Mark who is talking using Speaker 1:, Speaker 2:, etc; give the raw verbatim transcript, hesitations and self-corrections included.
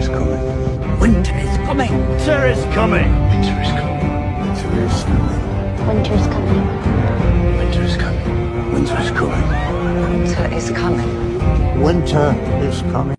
Speaker 1: is coming.
Speaker 2: Winter is coming.
Speaker 3: Winter is coming.
Speaker 1: Winter is coming.
Speaker 4: Winter is coming.
Speaker 5: Winter is coming.
Speaker 1: Winter is coming.
Speaker 4: Winter is coming.
Speaker 2: Winter is coming.
Speaker 4: Winter is coming.